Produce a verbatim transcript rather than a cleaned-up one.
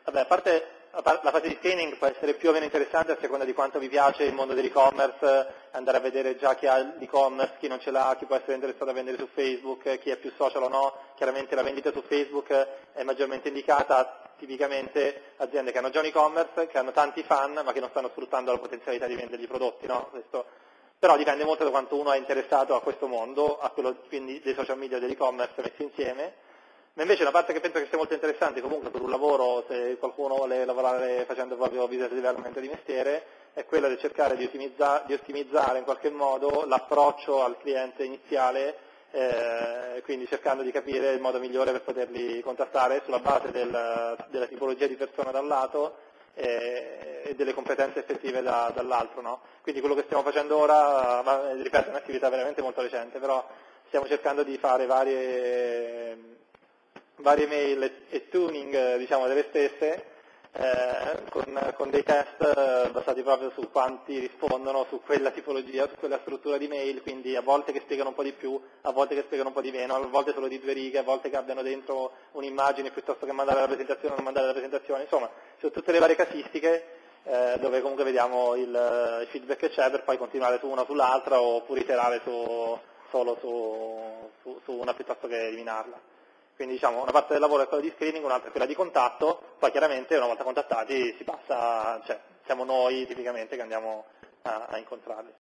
Vabbè, a parte la fase di screening può essere più o meno interessante a seconda di quanto vi piace il mondo dell'e-commerce, andare a vedere già chi ha l'e-commerce, chi non ce l'ha, chi può essere interessato a vendere su Facebook, chi è più social o no. Chiaramente la vendita su Facebook è maggiormente indicata tipicamente aziende che hanno già un e-commerce, che hanno tanti fan ma che non stanno sfruttando la potenzialità di vendergli i prodotti, no? Questo, però dipende molto da quanto uno è interessato a questo mondo, a quello quindi dei social media e dell'e-commerce messi insieme. Ma invece una parte che penso che sia molto interessante comunque per un lavoro, se qualcuno vuole lavorare facendo proprio business development di mestiere, è quella di cercare di, ottimizza, di ottimizzare in qualche modo l'approccio al cliente iniziale, eh, quindi cercando di capire il modo migliore per poterli contattare sulla base del, della tipologia di persona da un lato e, e delle competenze effettive da, dall'altro. No? Quindi quello che stiamo facendo ora, ma, ripeto, è un'attività veramente molto recente, però stiamo cercando di fare varie... varie mail e, e tuning diciamo, delle stesse eh, con, con dei test eh, basati proprio su quanti rispondono su quella tipologia, su quella struttura di mail, quindi a volte che spiegano un po' di più, a volte che spiegano un po' di meno, a volte solo di due righe, a volte che abbiano dentro un'immagine piuttosto che mandare la presentazione o non mandare la presentazione, insomma, sono tutte le varie casistiche eh, dove comunque vediamo il, il feedback che c'è per poi continuare su una o sull'altra oppure iterare su, solo su, su, su una piuttosto che eliminarla. Quindi diciamo una parte del lavoro è quella di screening, un'altra è quella di contatto, poi chiaramente una volta contattati si passa, cioè siamo noi tipicamente che andiamo a, a incontrarli.